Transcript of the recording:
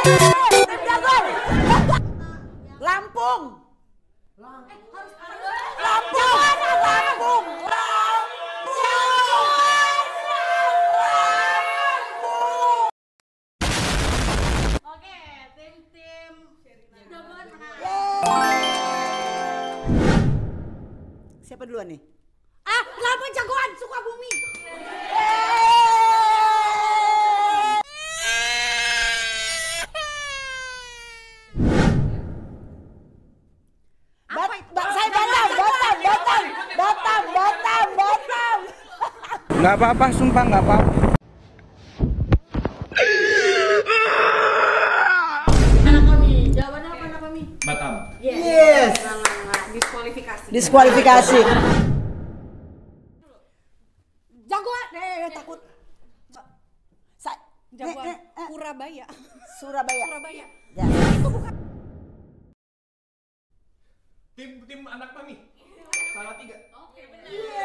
Tim Jagoan. Lampung. Lampung. Oke, tim Jagoan menang. Siapa duluan nih? Lampung Jagoan Sukabumi. Batam. Nggak apa-apa, sumpah nggak apa-apa. Anak kami. Jawabannya apa anak kami? Batam. Yes. Diskualifikasi. Jagoan. Takut. Jagoan Surabaya. Surabaya. Ya. Tim anak mami. Salah 3. Oke, benar.